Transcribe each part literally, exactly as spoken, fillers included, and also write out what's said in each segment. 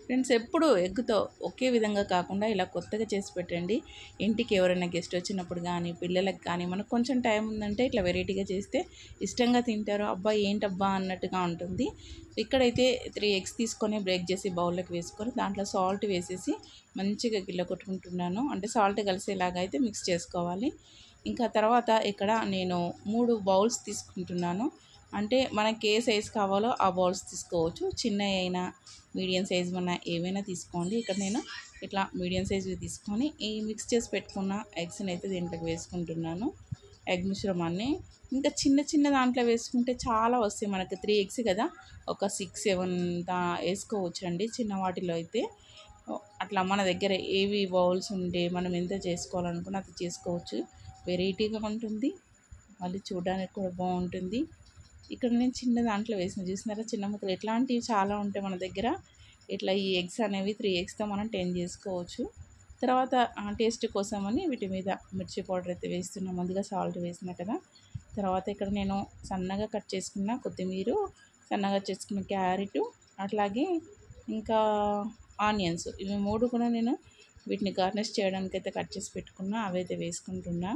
Friends ఎప్పుడు ఎగ్గుతో ఒకే విధంగా కాకుండా ఇలా కొత్తగా చేసి పెట్టండి. ఇంటికి ఎవరైనా గెస్ట్ వచ్చినప్పుడు కానీ పిల్లలకు కానీ మనకు కొంచెం టైం ఉందంటే ఇట్లా వెరైటీగా చేస్తే ఇష్టంగా తింటారు. అబ్బా ఏంటబ్బా అన్నట్టుగా ఉంటుంది. ఇక్కడైతే త్రీ ఎగ్స్ తీసుకొని బ్రేక్ చేసి బౌల్లోకి వేసుకొని దాంట్లో సాల్ట్ వేసేసి మంచిగా గిల్ల కొట్టుకుంటున్నాను. అంటే సాల్ట్ కలిసేలాగా అయితే మిక్స్ చేసుకోవాలి. ఇంకా తర్వాత ఇక్కడ నేను మూడు బౌల్స్ తీసుకుంటున్నాను. అంటే మనకి ఏ సైజ్ కావాలో ఆ బౌల్స్ తీసుకోవచ్చు. చిన్నవి అయినా మీడియం సైజు ఉన్న ఏవైనా తీసుకోండి. ఇక్కడ నేను ఇట్లా మీడియం సైజు తీసుకొని ఈ మిక్స్ చేసి పెట్టుకున్న ఎగ్స్ని అయితే దీంట్లోకి వేసుకుంటున్నాను. ఎగ్ మిశ్రమాన్ని ఇంకా చిన్న చిన్న దాంట్లో వేసుకుంటే చాలా వస్తాయి. మనకి త్రీ ఎగ్స్ కదా, ఒక సిక్స్ సెవెన్ దా వేసుకోవచ్చు అండి చిన్న వాటిలో అయితే. అట్లా మన దగ్గర ఏవి బౌల్స్ ఉంటే మనం ఎంత చేసుకోవాలనుకున్నా అది చేసుకోవచ్చు. వెరైటీగా ఉంటుంది, మళ్ళీ చూడడానికి కూడా బాగుంటుంది. ఇక్కడ నేను చిన్న దాంట్లో వేసిన చూసినారా చిన్న ముక్కలు. ఇట్లాంటివి చాలా ఉంటాయి మన దగ్గర. ఇట్లా ఈ ఎగ్స్ అనేవి త్రీ ఎగ్స్తో మనం టెన్ చేసుకోవచ్చు. తర్వాత టేస్ట్ కోసమని వీటి మీద మిర్చి పౌడర్ అయితే వేస్తున్నాం. ముందుగా సాల్ట్ వేసిన కదా. తర్వాత ఇక్కడ నేను సన్నగా కట్ చేసుకున్న కొత్తిమీర, సన్నగా చేసుకున్న క్యారెట్, అట్లాగే ఇంకా ఆనియన్స్, ఇవి మూడు కూడా నేను వీటిని గార్నిష్ చేయడానికి అయితే కట్ చేసి పెట్టుకున్నా. అవైతే వేసుకుంటున్నా.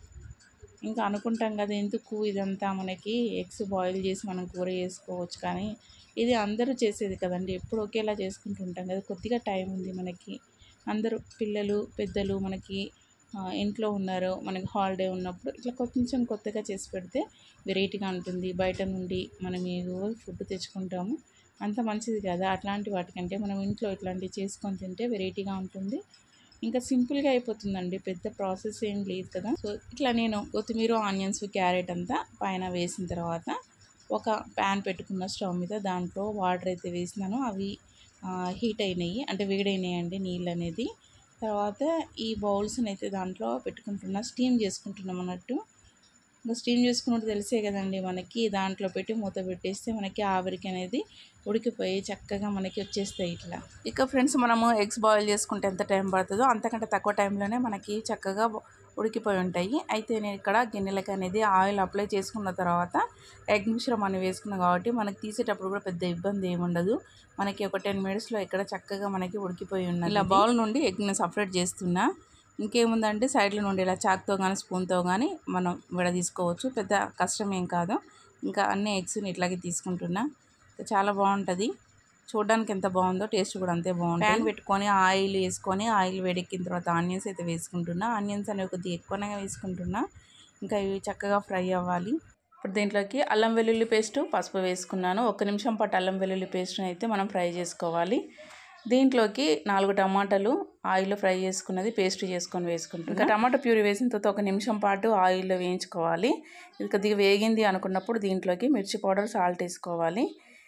ఇంకా అనుకుంటాం కదా ఎందుకు ఇదంతా, మనకి ఎగ్స్ బాయిల్ చేసి మనం కూర చేసుకోవచ్చు, కానీ ఇది అందరూ చేసేది కదండి. ఎప్పుడు ఒకేలా చేసుకుంటుంటాం కదా. కొద్దిగా టైం ఉంది మనకి, అందరూ పిల్లలు పెద్దలు మనకి ఇంట్లో ఉన్నారు, మనకి హాలిడే ఉన్నప్పుడు ఇట్లా కొంచెం కొత్తగా చేసి పెడితే వెరైటీగా ఉంటుంది. బయట నుండి మనం ఏదో ఫుడ్ తెచ్చుకుంటాము, అంత మంచిది కదా. అట్లాంటి వాటికంటే మనం ఇంట్లో ఇట్లాంటివి చేసుకొని తింటే వెరైటీగా ఉంటుంది. ఇంకా సింపుల్గా అయిపోతుందండి, పెద్ద ప్రాసెస్ ఏం లేదు కదా. సో ఇట్లా నేను కొత్తిమీర, ఆనియన్స్, క్యారెట్ అంతా పైన వేసిన తర్వాత ఒక ప్యాన్ పెట్టుకున్న స్టవ్ మీద, దాంట్లో వాటర్ అయితే వేసినాను. అవి హీట్ అయినాయి, అంటే వేడైనాయి అండి నీళ్ళు అనేది. తర్వాత ఈ బౌల్స్ని అయితే దాంట్లో పెట్టుకుంటున్నా, స్టీమ్ చేసుకుంటున్నాం అన్నట్టు. ఇంకా స్టీమ్ చేసుకున్నట్టు తెలిసే కదండి మనకి. దాంట్లో పెట్టి మూత పెట్టేస్తే మనకి ఆవిరికి అనేది ఉడికిపోయి చక్కగా మనకి వచ్చేస్తాయి ఇట్లా. ఇక ఫ్రెండ్స్, మనము ఎగ్స్ బాయిల్ చేసుకుంటే ఎంత టైం పడుతుందో అంతకంటే తక్కువ టైంలోనే మనకి చక్కగా ఉడికిపోయి ఉంటాయి. అయితే నేను ఇక్కడ గిన్నెలకి అనేది ఆయిల్ అప్లై చేసుకున్న తర్వాత ఎగ్ మిశ్రమాన్ని వేసుకున్నాం కాబట్టి మనకి తీసేటప్పుడు కూడా పెద్ద ఇబ్బంది ఏమి ఉండదు. మనకి ఒక టెన్ మినిట్స్లో ఇక్కడ చక్కగా మనకి ఉడికిపోయి ఉన్నాయి. ఇలా బౌల్ నుండి ఎగ్ని సపరేట్ చేస్తున్నా. ఇంకేముందంటే సైడ్ల నుండి ఇలా చాక్తో కానీ స్పూన్తో కానీ మనం విడదీసుకోవచ్చు, పెద్ద కష్టం ఏం కాదు. ఇంకా అన్ని ఎగ్స్ని ఇట్లాగే తీసుకుంటున్నా. చాలా బాగుంటుంది, చూడడానికి ఎంత బాగుందో టేస్ట్ కూడా అంతే బాగుంటుంది. ప్యాన్ పెట్టుకొని ఆయిల్ వేసుకొని, ఆయిల్ వేడెక్కిన తర్వాత ఆనియన్స్ అయితే వేసుకుంటున్నా. ఆనియన్స్ అనేవి కొద్దిగా ఎక్కువనే వేసుకుంటున్నా, ఇంకా ఇవి చక్కగా ఫ్రై అవ్వాలి. ఇప్పుడు దీంట్లోకి అల్లం వెల్లుల్లి పేస్టు, పసుపు వేసుకున్నాను. ఒక నిమిషం పాటు అల్లం వెల్లుల్లి పేస్ట్ని అయితే మనం ఫ్రై చేసుకోవాలి. దీంట్లోకి నాలుగు టమాటాలు ఆయిల్లో ఫ్రై చేసుకున్నది పేస్ట్ చేసుకొని వేసుకుంటాం. ఇంకా టమాటా ప్యూరీ వేసిన తర్వాత ఒక నిమిషం పాటు ఆయిల్లో వేయించుకోవాలి. ఇది కొద్దిగా వేగింది అనుకున్నప్పుడు దీంట్లోకి మిర్చి పౌడర్, సాల్ట్ వేసుకోవాలి.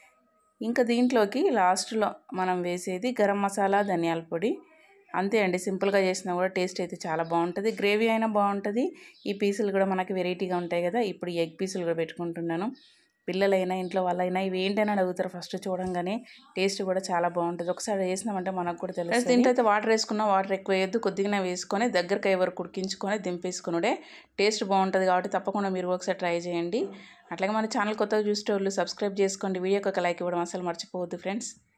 ఇంకా దీంట్లోకి లాస్ట్లో మనం వేసేది గరం మసాలా, ధనియాల పొడి. అంతే అండి, సింపుల్గా చేసినా కూడా టేస్ట్ అయితే చాలా బాగుంటుంది. గ్రేవీ అయినా బాగుంటుంది. ఈ పీసులు కూడా మనకి వెరైటీగా ఉంటాయి కదా. ఇప్పుడు ఎగ్ పీసులు కూడా పెట్టుకుంటున్నాను. పిల్లలైనా ఇంట్లో వాళ్ళైనా ఇవి ఏంటని అడుగుతారు ఫస్ట్ చూడంగానే. టేస్ట్ కూడా చాలా బాగుంటుంది. ఒకసారి వేసినామంటే మనకు కూడా తెలుస్తుంది. దీంట్లో అయితే వాటర్ వేసుకున్నా, వాటర్ ఎక్కువ వేయద్దు, కొద్దిగానే వేసుకొని దగ్గరకు అయ్యే వరకు ఉడికించుకొని దింపేసుకునుడే. టేస్ట్ బాగుంటుంది కాబట్టి తప్పకుండా మీరు ఒకసారి ట్రై చేయండి. అట్లాగే మన ఛానల్ కొత్తగా చూసేటోళ్ళు సబ్స్క్రైబ్ చేసుకోండి. వీడియోకి ఒక లైక్ ఇవ్వడం అసలు మర్చిపోవద్దు ఫ్రెండ్స్.